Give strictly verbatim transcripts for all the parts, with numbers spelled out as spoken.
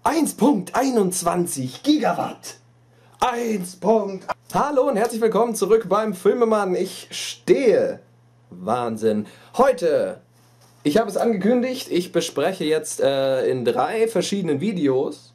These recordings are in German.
eins Punkt einundzwanzig Gigawatt. eins Punkt Hallo und herzlich willkommen zurück beim Filmemann. Ich stehe. Wahnsinn. Heute, ich habe es angekündigt, ich bespreche jetzt äh, in drei verschiedenen Videos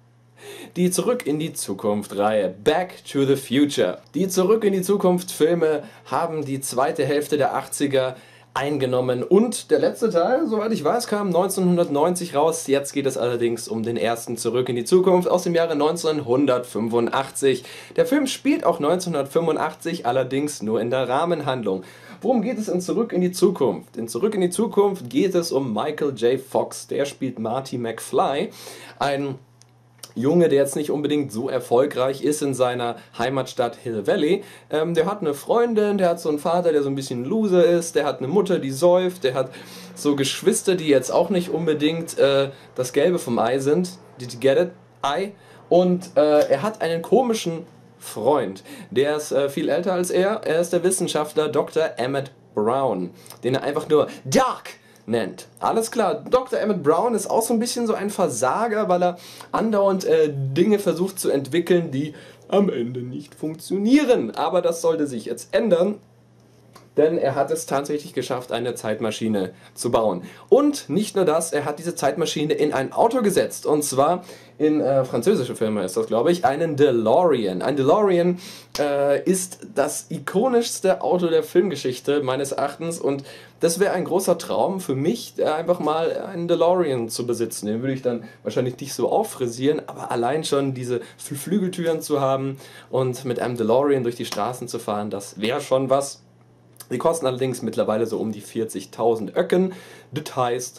die Zurück in die Zukunft Reihe, Back to the Future. Die Zurück in die Zukunft Filme haben die zweite Hälfte der achtziger eingenommen und der letzte Teil, soweit ich weiß, kam neunzehnhundertneunzig raus. Jetzt geht es allerdings um den ersten Zurück in die Zukunft aus dem Jahre neunzehnhundertfünfundachtzig. Der Film spielt auch neunzehnhundertfünfundachtzig, allerdings nur in der Rahmenhandlung. Worum geht es in Zurück in die Zukunft? In Zurück in die Zukunft geht es um Michael J. Fox, der spielt Marty McFly, ein Junge, der jetzt nicht unbedingt so erfolgreich ist in seiner Heimatstadt Hill Valley. Ähm, der hat eine Freundin, der hat so einen Vater, der so ein bisschen Loser ist, der hat eine Mutter, die säuft, der hat so Geschwister, die jetzt auch nicht unbedingt äh, das Gelbe vom Ei sind. Did you get it? Ei. Und äh, er hat einen komischen Freund, der ist äh, viel älter als er. Er ist der Wissenschaftler Doktor Emmett Brown, den er einfach nur Doc nennt. Alles klar, Doktor Emmett Brown ist auch so ein bisschen so ein Versager, weil er andauernd äh, Dinge versucht zu entwickeln, die am Ende nicht funktionieren. Aber das sollte sich jetzt ändern, denn er hat es tatsächlich geschafft, eine Zeitmaschine zu bauen. Und nicht nur das, er hat diese Zeitmaschine in ein Auto gesetzt. Und zwar in äh, französische Filme ist das, glaube ich, einen DeLorean. Ein DeLorean äh, ist das ikonischste Auto der Filmgeschichte meines Erachtens. Und das wäre ein großer Traum für mich, einfach mal einen DeLorean zu besitzen. Den würde ich dann wahrscheinlich nicht so auffrisieren, aber allein schon diese Flügeltüren zu haben und mit einem DeLorean durch die Straßen zu fahren, das wäre schon was. Die kosten allerdings mittlerweile so um die vierzigtausend Öcken. Das heißt,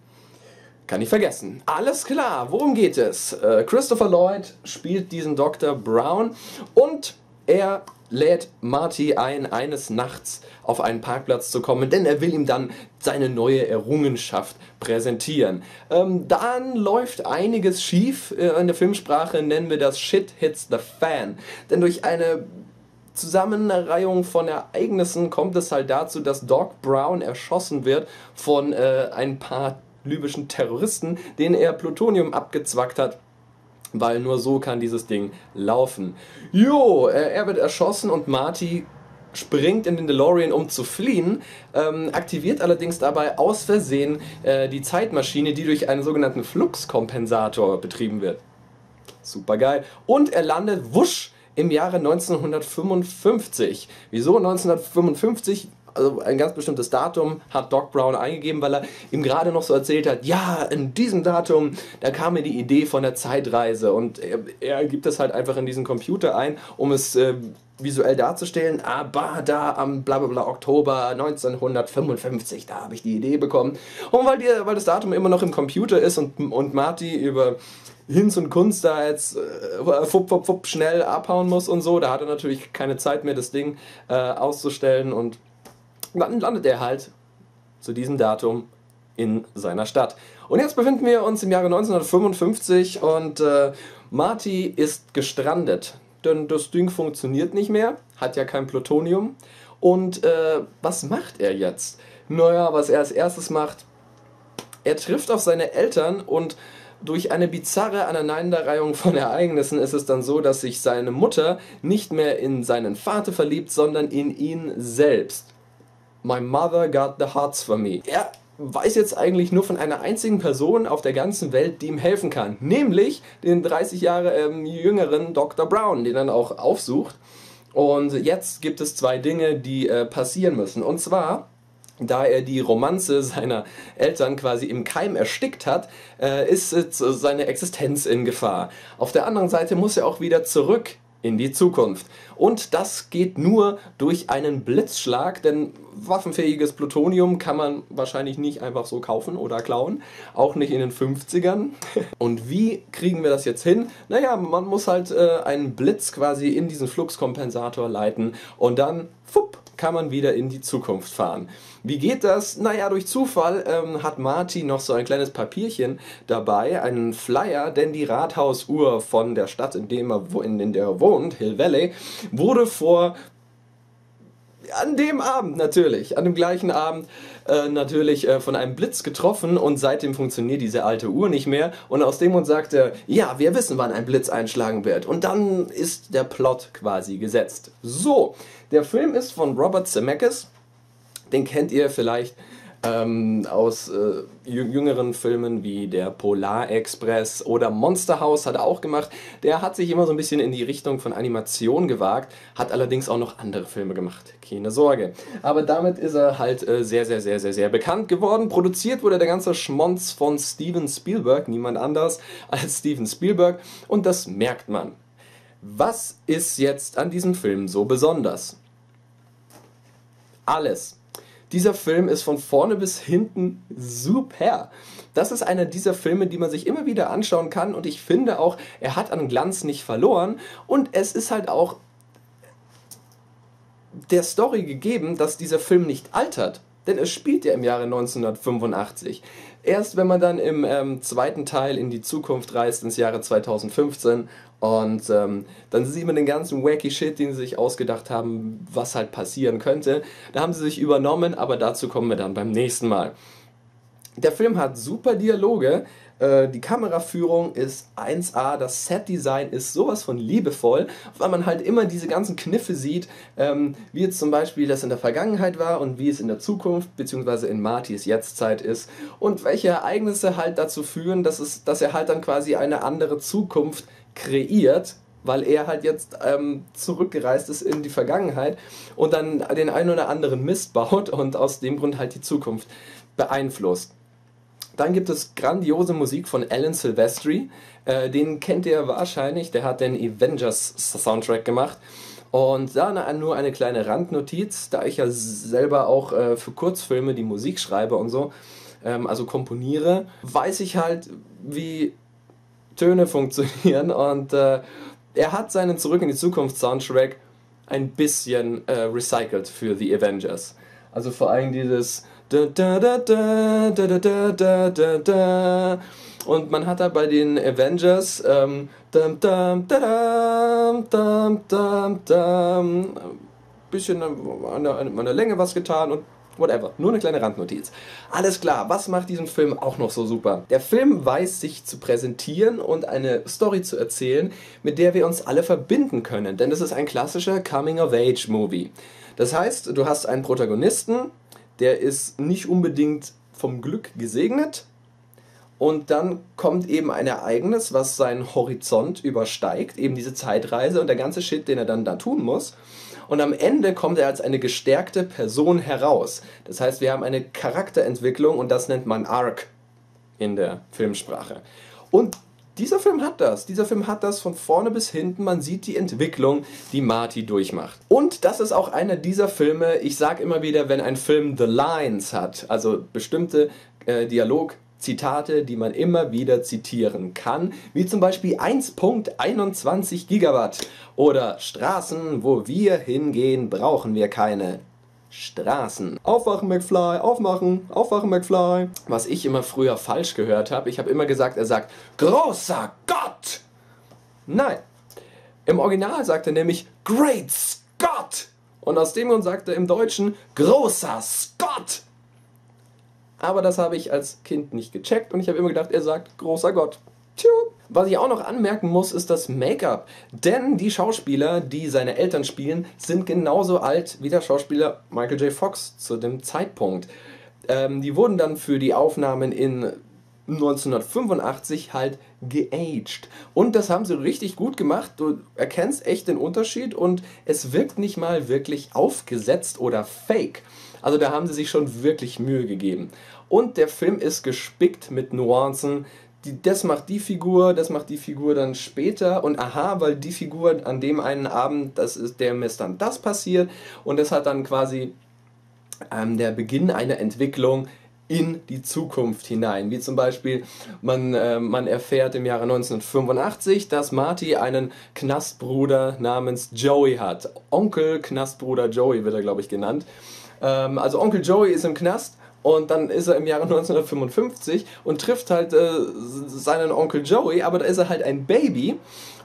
kann ich vergessen. Alles klar, worum geht es? Äh, Christopher Lloyd spielt diesen Doktor Brown und er lädt Marty ein, eines Nachts auf einen Parkplatz zu kommen, denn er will ihm dann seine neue Errungenschaft präsentieren. Ähm, dann läuft einiges schief. Äh, in der Filmsprache nennen wir das Shit hits the fan. Denn durch eine Zusammenreihung von Ereignissen kommt es halt dazu, dass Doc Brown erschossen wird von äh, ein paar libyschen Terroristen, denen er Plutonium abgezwackt hat, weil nur so kann dieses Ding laufen. Jo, äh, er wird erschossen und Marty springt in den DeLorean, um zu fliehen, ähm, aktiviert allerdings dabei aus Versehen äh, die Zeitmaschine, die durch einen sogenannten Fluxkompensator betrieben wird. Super geil. Und er landet, wusch, im Jahre neunzehnhundertfünfundfünfzig. Wieso neunzehnhundertfünfundfünfzig? Also ein ganz bestimmtes Datum hat Doc Brown eingegeben, weil er ihm gerade noch so erzählt hat, ja, in diesem Datum, da kam mir die Idee von der Zeitreise und er, er gibt es halt einfach in diesen Computer ein, um es äh, visuell darzustellen, aber da am blablabla Oktober neunzehnhundertfünfundfünfzig, da habe ich die Idee bekommen. Und weil, die, weil das Datum immer noch im Computer ist und, und Marty über Hinz und Kunst da jetzt äh, fupp, fupp, fupp, schnell abhauen muss und so, da hat er natürlich keine Zeit mehr, das Ding äh, auszustellen und dann landet er halt zu diesem Datum in seiner Stadt. Und jetzt befinden wir uns im Jahre neunzehnhundertfünfundfünfzig und äh, Marty ist gestrandet, denn das Ding funktioniert nicht mehr, hat ja kein Plutonium. Und äh, was macht er jetzt? Naja, was er als erstes macht, er trifft auf seine Eltern und durch eine bizarre Aneinanderreihung von Ereignissen ist es dann so, dass sich seine Mutter nicht mehr in seinen Vater verliebt, sondern in ihn selbst. My mother got the hots for me. Er weiß jetzt eigentlich nur von einer einzigen Person auf der ganzen Welt, die ihm helfen kann. Nämlich den dreißig Jahre ähm, jüngeren Doktor Brown, den er auch aufsucht. Und jetzt gibt es zwei Dinge, die äh, passieren müssen. Und zwar, da er die Romanze seiner Eltern quasi im Keim erstickt hat, äh, ist äh, seine Existenz in Gefahr. Auf der anderen Seite muss er auch wieder zurück in die Zukunft. Und das geht nur durch einen Blitzschlag, denn waffenfähiges Plutonium kann man wahrscheinlich nicht einfach so kaufen oder klauen, auch nicht in den fünfzigern. Und wie kriegen wir das jetzt hin? Naja, man muss halt äh, einen Blitz quasi in diesen Fluxkompensator leiten und dann, fupp, kann man wieder in die Zukunft fahren. Wie geht das? Naja, durch Zufall ähm, hat Marty noch so ein kleines Papierchen dabei, einen Flyer, denn die Rathausuhr von der Stadt, in, dem er, in, in der er wohnt, Hill Valley, wurde vor an dem Abend natürlich, an dem gleichen Abend äh, natürlich äh, von einem Blitz getroffen und seitdem funktioniert diese alte Uhr nicht mehr und aus dem Grund sagt er, ja, wir wissen, wann ein Blitz einschlagen wird und dann ist der Plot quasi gesetzt. So, der Film ist von Robert Zemeckis, den kennt ihr vielleicht ähm, aus äh, jüngeren Filmen wie der Polarexpress oder Monster House hat er auch gemacht. Der hat sich immer so ein bisschen in die Richtung von Animation gewagt, hat allerdings auch noch andere Filme gemacht. Keine Sorge. Aber damit ist er halt äh, sehr, sehr, sehr, sehr, sehr bekannt geworden. Produziert wurde der ganze Schmonz von Steven Spielberg, niemand anders als Steven Spielberg. Und das merkt man. Was ist jetzt an diesem Film so besonders? Alles. Dieser Film ist von vorne bis hinten super. Das ist einer dieser Filme, die man sich immer wieder anschauen kann und ich finde auch, er hat an Glanz nicht verloren und es ist halt auch der Story gegeben, dass dieser Film nicht altert. Denn es spielt ja im Jahre neunzehnhundertfünfundachtzig. Erst wenn man dann im ähm, zweiten Teil in die Zukunft reist, ins Jahre zweitausendfünfzehn, und ähm, dann sieht man den ganzen wacky Shit, den sie sich ausgedacht haben, was halt passieren könnte. Da haben sie sich übernommen, aber dazu kommen wir dann beim nächsten Mal. Der Film hat super Dialoge, äh, die Kameraführung ist eins A, das Setdesign ist sowas von liebevoll, weil man halt immer diese ganzen Kniffe sieht, ähm, wie jetzt zum Beispiel das in der Vergangenheit war und wie es in der Zukunft bzw. in Martys Jetztzeit ist und welche Ereignisse halt dazu führen, dass, es, dass er halt dann quasi eine andere Zukunft kreiert, weil er halt jetzt ähm, zurückgereist ist in die Vergangenheit und dann den einen oder anderen Mist baut und aus dem Grund halt die Zukunft beeinflusst. Dann gibt es grandiose Musik von Alan Silvestri, äh, den kennt ihr wahrscheinlich, der hat den Avengers Soundtrack gemacht. Und da nur eine kleine Randnotiz, da ich ja selber auch äh, für Kurzfilme die Musik schreibe und so, ähm, also komponiere, weiß ich halt, wie Töne funktionieren und äh, er hat seinen Zurück in die Zukunft Soundtrack ein bisschen äh, recycelt für The Avengers. Also vor allem dieses da, da, da, da, da, da, da, da, da. Und man hat da bei den Avengers ähm, dam, dam, da, dam, dam, dam, dam, ein bisschen an der, an der Länge was getan und whatever, nur eine kleine Randnotiz. Alles klar, was macht diesen Film auch noch so super? Der Film weiß sich zu präsentieren und eine Story zu erzählen, mit der wir uns alle verbinden können, denn das ist ein klassischer Coming-of-Age-Movie. Das heißt, du hast einen Protagonisten, der ist nicht unbedingt vom Glück gesegnet und dann kommt eben ein Ereignis, was seinen Horizont übersteigt, eben diese Zeitreise und der ganze Shit, den er dann da tun muss. Und am Ende kommt er als eine gestärkte Person heraus. Das heißt, wir haben eine Charakterentwicklung und das nennt man Arc in der Filmsprache. Und dieser Film hat das. Dieser Film hat das von vorne bis hinten. Man sieht die Entwicklung, die Marty durchmacht. Und das ist auch einer dieser Filme, ich sage immer wieder, wenn ein Film The Lines hat, also bestimmte äh, Dialogzitate, die man immer wieder zitieren kann, wie zum Beispiel eins Punkt einundzwanzig Gigawatt oder Straßen, wo wir hingehen, brauchen wir keine Straßen. Aufwachen, McFly, aufmachen, aufwachen, McFly. Was ich immer früher falsch gehört habe, ich habe immer gesagt, er sagt, großer Gott! Nein. Im Original sagt er nämlich, Great Scott! Und aus dem Grund sagt er im Deutschen, großer Scott! Aber das habe ich als Kind nicht gecheckt und ich habe immer gedacht, er sagt, großer Gott. Tja. Was ich auch noch anmerken muss, ist das Make-up. Denn die Schauspieler, die seine Eltern spielen, sind genauso alt wie der Schauspieler Michael J. Fox zu dem Zeitpunkt. Ähm, die wurden dann für die Aufnahmen in neunzehnhundertfünfundachtzig halt geaged. Und das haben sie richtig gut gemacht. Du erkennst echt den Unterschied und es wirkt nicht mal wirklich aufgesetzt oder fake. Also da haben sie sich schon wirklich Mühe gegeben. Und der Film ist gespickt mit Nuancen. Die, das macht die Figur, das macht die Figur dann später und aha, weil die Figur an dem einen Abend, das ist der ist dann das passiert und das hat dann quasi ähm, der Beginn einer Entwicklung in die Zukunft hinein. Wie zum Beispiel, man, äh, man erfährt im Jahre neunzehnhundertfünfundachtzig, dass Marty einen Knastbruder namens Joey hat. Onkel Knastbruder Joey wird er, glaube ich, genannt. Ähm, also Onkel Joey ist im Knast. Und dann ist er im Jahre neunzehnhundertfünfundfünfzig und trifft halt äh, seinen Onkel Joey, aber da ist er halt ein Baby.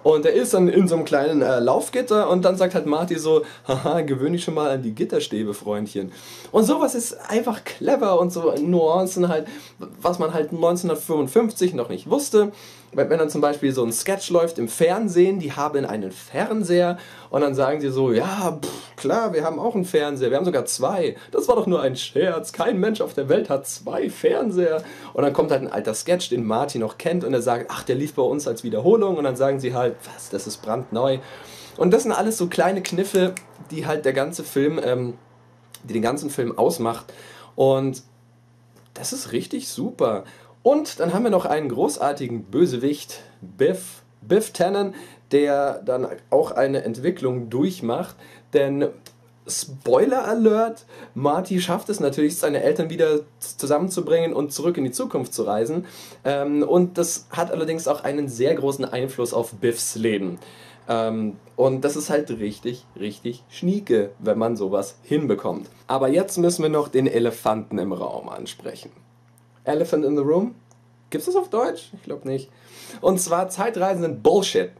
Und er ist dann in so einem kleinen äh, Laufgitter und dann sagt halt Marty so, haha, gewöhn dich schon mal an die Gitterstäbe, Freundchen. Und sowas ist einfach clever und so Nuancen halt, was man halt neunzehnhundertfünfundfünfzig noch nicht wusste. Wenn dann zum Beispiel so ein Sketch läuft im Fernsehen, die haben einen Fernseher und dann sagen sie so, ja, pff, klar, wir haben auch einen Fernseher, wir haben sogar zwei. Das war doch nur ein Scherz, kein Mensch auf der Welt hat zwei Fernseher. Und dann kommt halt ein alter Sketch, den Marty noch kennt und er sagt, ach, der lief bei uns als Wiederholung und dann sagen sie halt, was, das ist brandneu. Und das sind alles so kleine Kniffe, die halt der ganze Film, ähm, die den ganzen Film ausmacht. Und das ist richtig super. Und dann haben wir noch einen großartigen Bösewicht, Biff, Biff Tannen, der dann auch eine Entwicklung durchmacht, denn Spoiler Alert, Marty schafft es natürlich, seine Eltern wieder zusammenzubringen und zurück in die Zukunft zu reisen, ähm, und das hat allerdings auch einen sehr großen Einfluss auf Biffs Leben. Ähm, und das ist halt richtig, richtig schnieke, wenn man sowas hinbekommt. Aber jetzt müssen wir noch den Elefanten im Raum ansprechen. Elephant in the Room? Gibt's das auf Deutsch? Ich glaube nicht. Und zwar Zeitreisen sind Bullshit.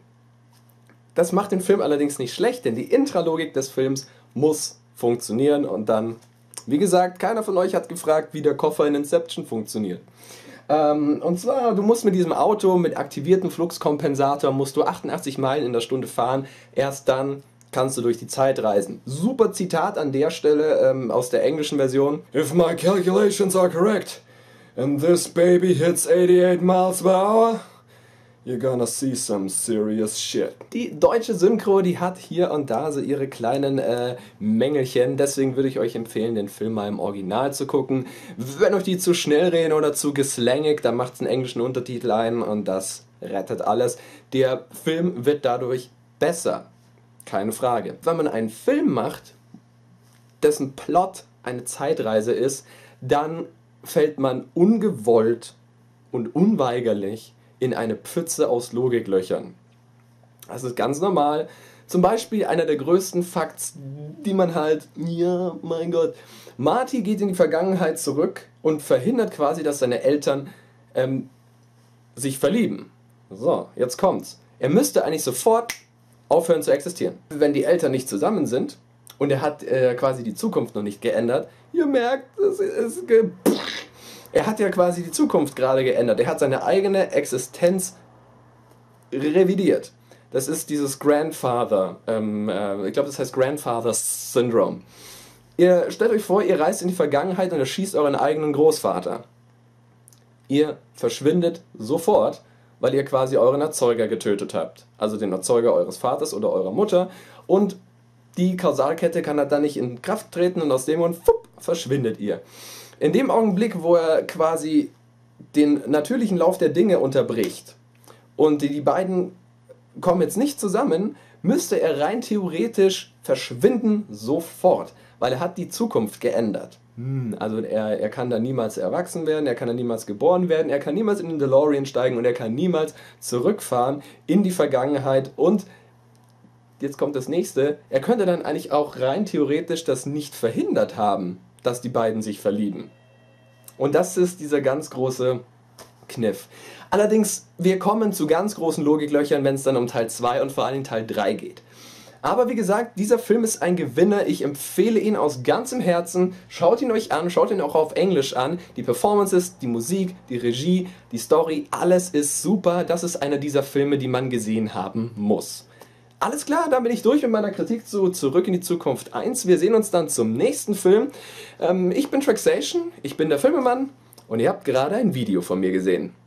Das macht den Film allerdings nicht schlecht, denn die Intralogik des Films muss funktionieren und dann, wie gesagt, keiner von euch hat gefragt, wie der Koffer in Inception funktioniert. Ähm, und zwar, du musst mit diesem Auto mit aktiviertem Fluxkompensator musst du achtundachtzig Meilen in der Stunde fahren, erst dann kannst du durch die Zeit reisen. Super Zitat an der Stelle ähm, aus der englischen Version. If my calculations are correct, and this baby hits eighty-eight miles per hour, you're gonna see some serious shit. Die deutsche Synchro, die hat hier und da so ihre kleinen äh, Mängelchen, deswegen würde ich euch empfehlen, den Film mal im Original zu gucken. Wenn euch die zu schnell reden oder zu geslangig, dann macht's einen englischen Untertitel ein und das rettet alles. Der Film wird dadurch besser, keine Frage. Wenn man einen Film macht, dessen Plot eine Zeitreise ist, dann fällt man ungewollt und unweigerlich in eine Pfütze aus Logiklöchern. Das ist ganz normal. Zum Beispiel einer der größten Facts, die man halt, ja, mein Gott, Marty geht in die Vergangenheit zurück und verhindert quasi, dass seine Eltern ähm, sich verlieben. So, jetzt kommt's. Er müsste eigentlich sofort aufhören zu existieren. Wenn die Eltern nicht zusammen sind und er hat äh, quasi die Zukunft noch nicht geändert, ihr merkt, es ist ge er hat ja quasi die Zukunft gerade geändert. Er hat seine eigene Existenz revidiert. Das ist dieses Grandfather, ähm, äh, ich glaube, das heißt Grandfather Syndrome. Ihr stellt euch vor, ihr reist in die Vergangenheit und erschießt euren eigenen Großvater. Ihr verschwindet sofort, weil ihr quasi euren Erzeuger getötet habt. Also den Erzeuger eures Vaters oder eurer Mutter. Und die Kausalkette kann dann nicht in Kraft treten und aus dem Grund fupp, verschwindet ihr. In dem Augenblick, wo er quasi den natürlichen Lauf der Dinge unterbricht und die beiden kommen jetzt nicht zusammen, müsste er rein theoretisch verschwinden sofort, weil er hat die Zukunft geändert. Hm, also er, er kann da niemals erwachsen werden, er kann da niemals geboren werden, er kann niemals in den DeLorean steigen und er kann niemals zurückfahren in die Vergangenheit und jetzt kommt das nächste, er könnte dann eigentlich auch rein theoretisch das nicht verhindert haben, dass die beiden sich verlieben. Und das ist dieser ganz große Kniff. Allerdings, wir kommen zu ganz großen Logiklöchern, wenn es dann um Teil zwei und vor allem Teil drei geht. Aber wie gesagt, dieser Film ist ein Gewinner. Ich empfehle ihn aus ganzem Herzen. Schaut ihn euch an, schaut ihn auch auf Englisch an. Die Performances, die Musik, die Regie, die Story, alles ist super. Das ist einer dieser Filme, die man gesehen haben muss. Alles klar, dann bin ich durch mit meiner Kritik zu Zurück in die Zukunft eins. Wir sehen uns dann zum nächsten Film. Ähm, ich bin Traxation, ich bin der Filmemann und ihr habt gerade ein Video von mir gesehen.